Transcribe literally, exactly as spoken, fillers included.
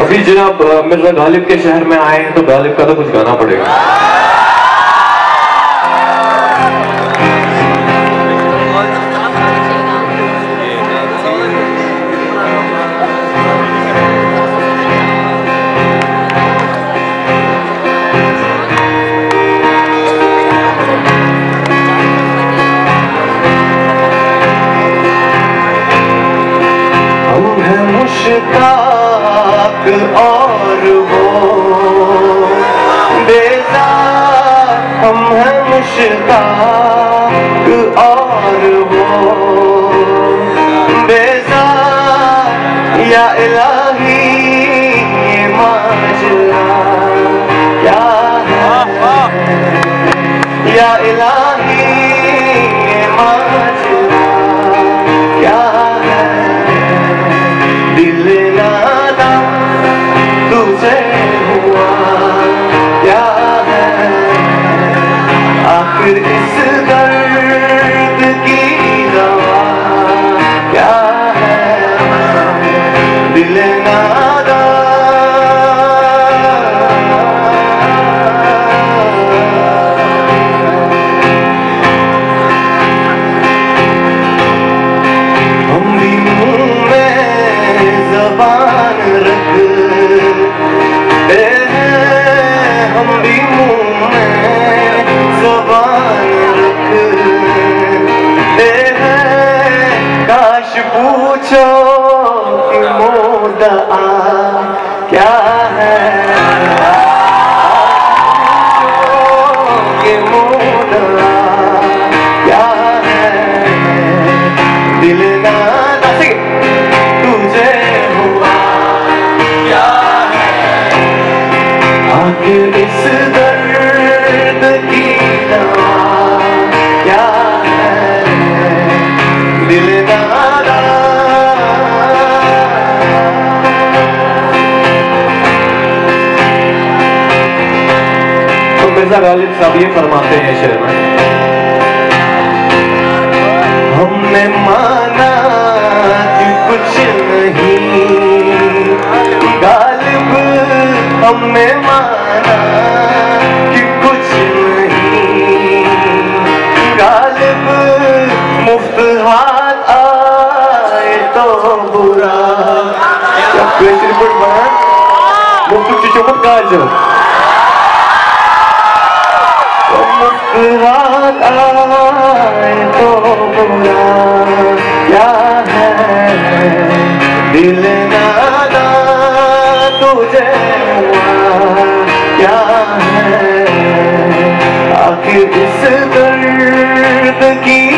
अभी जनाब मिर्जा गालिब के शहर में आए हैं तो गालिब का तो कुछ गाना पड़ेगा। मुश्ताक और वो बेजार, हम हैं मुश्ताक और वो बेजार। या इलाही ये माजरा क्या है, या इलाही ये माजरा क्या है। दिल-ए-नादान तुझे हुआ क्या है, आखिर इस दर्द की दवा क्या है। दिल-ए-नादान हम भी मुंह में ज़बान रखते हैं, हम भी मुंह में ज़बान रखते हैं। काश पूछो कि मुद्दा क्या है, कि मुद्दा क्या है। दिल-ए-नादान तुझे हुआ क्या है, आखिर इस दर्द की दवा क्या है। दिल-ए-नादान तो मिर्जा गालिब साहब ये फरमाते हैं शेर में, हमने माना कि कुछ नहीं गालिब, हमने माना कि कुछ नहीं गालिब। मुफ्त हाथ आए तो बुरा क्वेश्चन रिपोर्ट बना मुफ्त चुचुमत काजो मुफ्त हाथ आए तो बुरा क्या है। दिल-ए-नादान तुझे हुआ क्या है, आखिर इस दर्द की